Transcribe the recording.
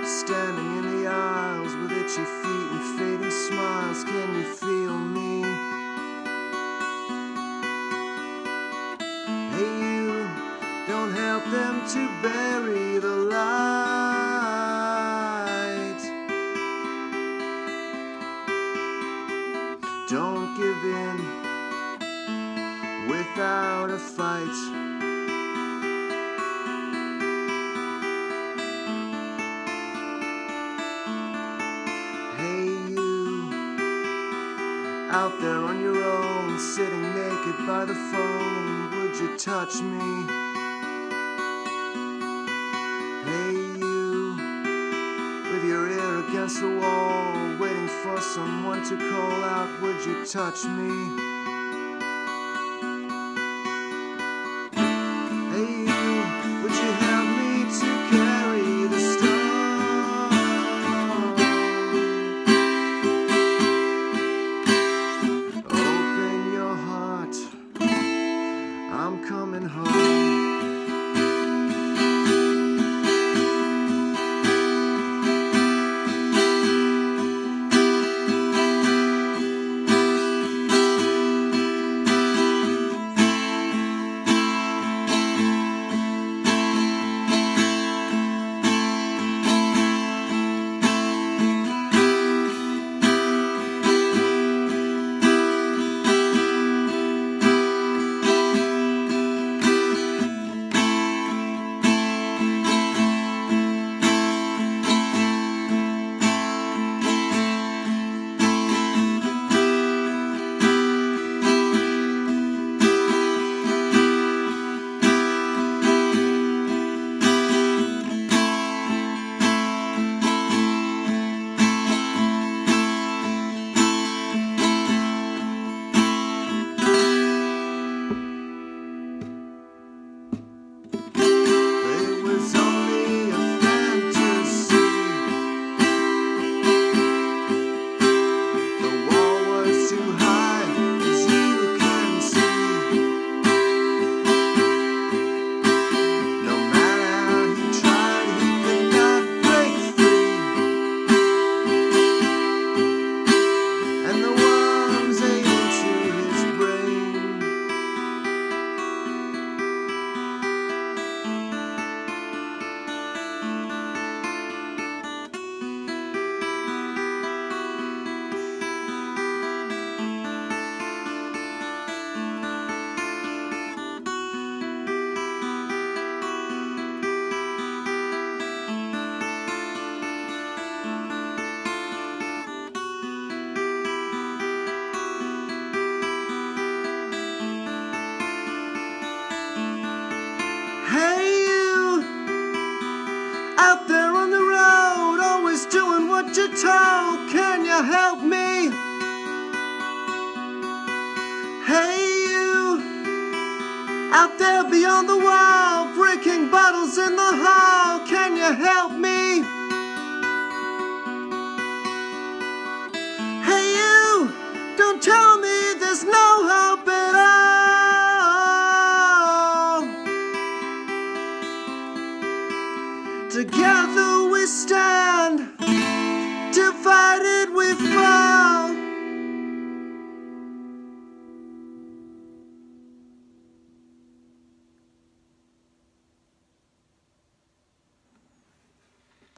standing in the aisles with itchy feet and fading smiles. Can you feel me? Hey, you, don't help them to bury the light. Don't give in without a fight. Hey, you, out there on your own, sitting naked by the phone, would you touch me? Hey, you, with your ear against the wall, waiting for someone to call out, would you touch me? Hey, you, would you help me to carry the stone? Open your heart, I'm coming home. Out there on the road, always doing what you're told. Can you help me? Hey, you, out there beyond the wall, breaking bottles in the hall. Can you help me? Hey, you, don't tell me there's no hope at all. Together we stand, divided we fall.